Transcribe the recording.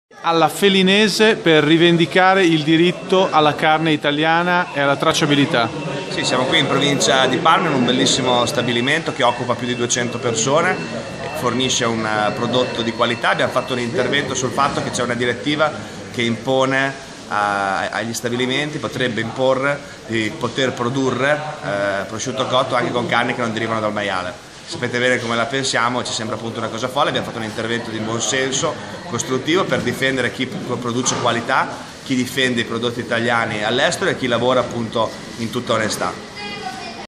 Alla Felinese per rivendicare il diritto alla carne italiana e alla tracciabilità. Sì, siamo qui in provincia di Parma in un bellissimo stabilimento che occupa più di 200 persone, fornisce un prodotto di qualità. Abbiamo fatto un intervento sul fatto che c'è una direttiva che impone agli stabilimenti, potrebbe imporre di poter produrre prosciutto cotto anche con carni che non derivano dal maiale. Sapete bene come la pensiamo, ci sembra appunto una cosa folle. Abbiamo fatto un intervento di buon senso, costruttivo, per difendere chi produce qualità, chi difende i prodotti italiani all'estero e chi lavora appunto in tutta onestà.